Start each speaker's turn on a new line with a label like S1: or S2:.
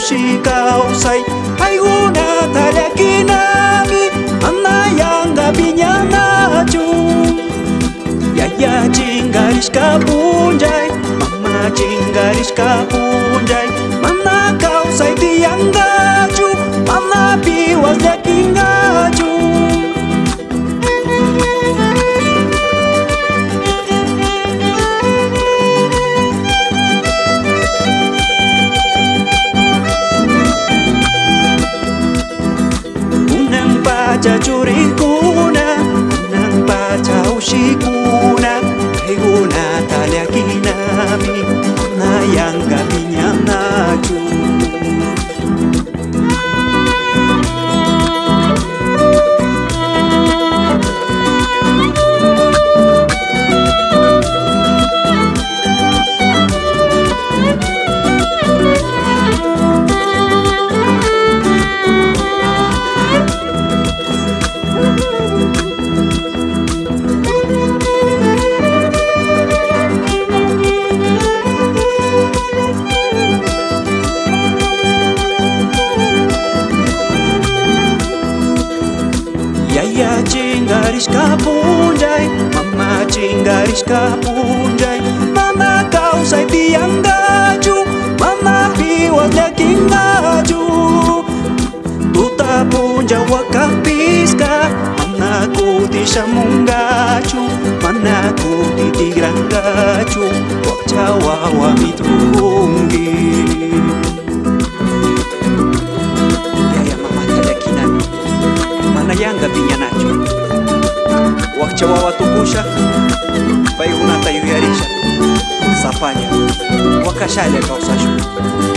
S1: kausay ayguna talakinami manayanga piñanachu yaya chingarishka punjay mama chingarishka punjay mana kausay tiyangachu mana piwas yakingachu churikuna nang pacha ushikuna ayguna talyakinami nayanga piñanachu yaya chingarishka punjay mama chingarishka punjay mana kausay tiyangachu mana piwas yakingachu tuta punjay wakapiska mana kuti shamungachu mana kuti tigrangachu wakchawawa mitrungi yanga piñanachu wakchawawa tukusha payguna tayuyarisha sapalla wakashalia kausashu